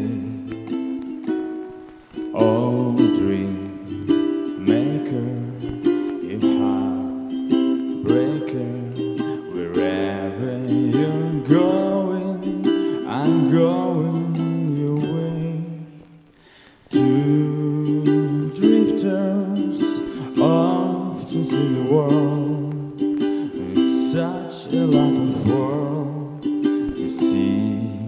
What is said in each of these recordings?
Oh, dream maker, you heartbreaker, wherever you're going, I'm going your way. Two drifters off to see the world. It's such a lot of world to see.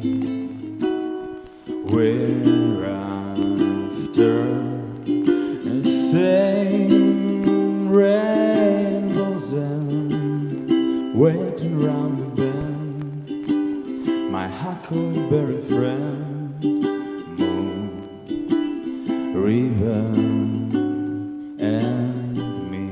We're after the same rainbows and waiting round the bend. My huckleberry friend, moon, river, and me.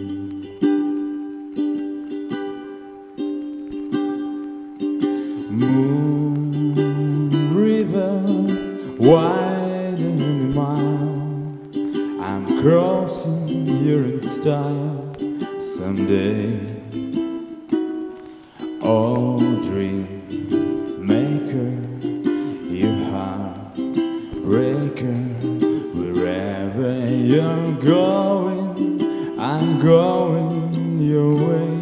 Moon, river, widening a mile. I'm crossing here in style someday. Oh, dream maker, you heartbreaker, wherever you're going, I'm going your way.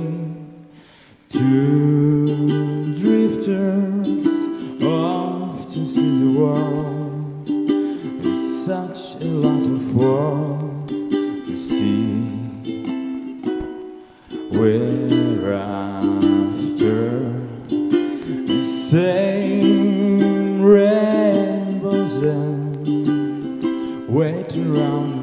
Two drifters off to see the world. There's such a lot of world to see. We're after the same rainbows and waiting around